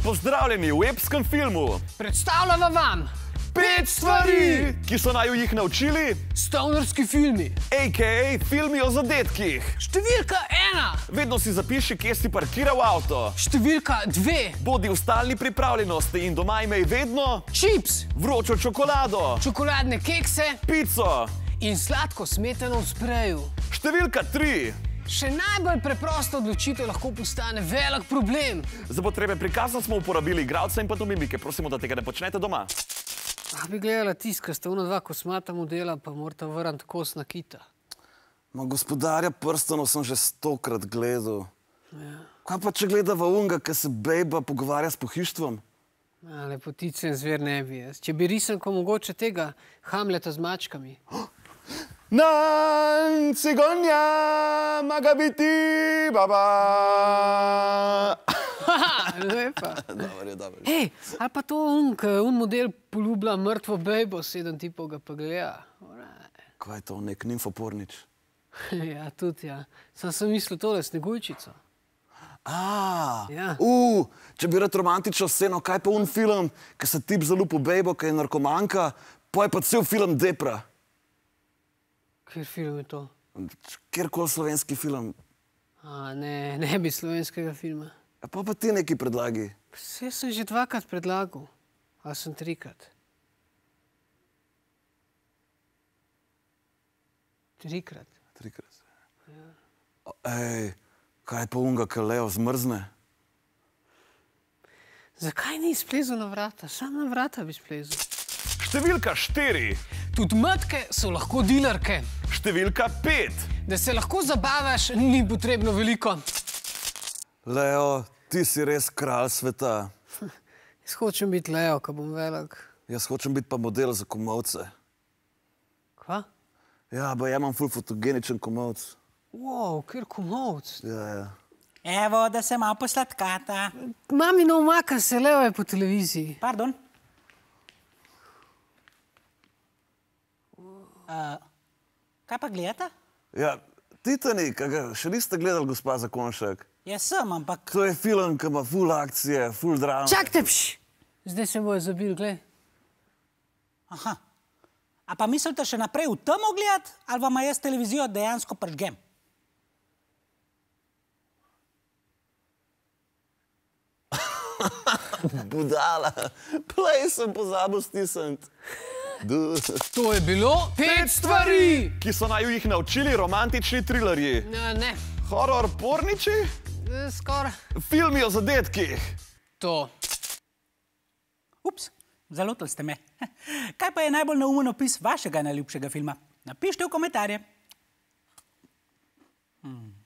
Pozdravljeni v epskem filmu. Predstavljamo vam 5 stvari, ki so naju jih naučili stonerski filmi. a.k.a. filmi o zadetkih. Številka 1. Vedno si zapiši, kje si parkiral avto. Številka 2. Bodi v stalni pripravljenosti in doma imej vedno Čips, vročo čokolado, čokoladne kekse pico. in sladko smetano v spreju. Številka 3. Še najbolj preprosta odločitev lahko postane velik problem. Za potrebe prikaza smo uporabili igralce in pantomimike. Prosimo, da tega ne počnete doma. Bi gledala tisk, sta ona dva kosmata modela, pa morata vrniti kos nakita. Ma Gospodarja prstanov sem že 100-krat gledal. Kaj pa če gledava unga, ki se bejba pogovarja s pohištvom? Lepotice in zver ne bi jaz. Če bi risanko mogoče tega Hamleta z mačkami. Nan cigonja maga biti baba. Lepa. Dobar je, dobar. Hej, ali pa to un model poljublja mrtvo bejbo, 7 tipov ga pa gleda. Kaj je to, nek nimfopornič? Ja, tudi ja. Sam sem mislil tole Snegujčico. Ja. Če bi rad romantično sceno, kaj pa un film, ki se tip zalupi v bejbo, ki je narkomanka, pa je pa cel film depra. Kjer film je to? Kjerkoli slovenski film. Ne bi slovenskega filma. Pa ti nekaj predlagi. Vse sem že 2-krat predlagal. Ali sem 3-krat? 3-krat. 3-krat. Ej, kaj pa unga, ki Leo zmrzne? Zakaj ni splezel na vrata? Sam na vrata bi splezel. Številka 4. Tudi matke so lahko dilerke. Številka 5. Da se lahko zabavaš, ni potrebno veliko. Leo, ti si res kralj sveta. Jaz hočem biti Leo, ko bom velik. Jaz hočem biti pa model za komolce. Kva? Ja, ba ja imam ful fotogeničen komolc. Wow, kjer komolc. Ja. Evo, da se malo posladkata. Mami ne umaka se, Leo je po televiziji. Pardon? Kaj pa gledata? Ja, Titanik, še niste gledali, gospa Zakonšek? Jaz sem, ampak... To je film, ki ima ful akcije, ful drama. Čakajte, zdaj se bojo zabili, gled. Aha. A pa mislite še naprej v temo gledati, ali vam jaz televizijo dejansko pržgem? Budala, play sem pozabil stisniti. To je bilo 5 stvari, ki so naju jih naučili romantični trilerji. Ne, Horor porniči, skoraj. filmi o zadetkih. To. Ups, zalotili ste me. Kaj pa je najbolj neumen opis vašega najljubšega filma? Napište v komentarje.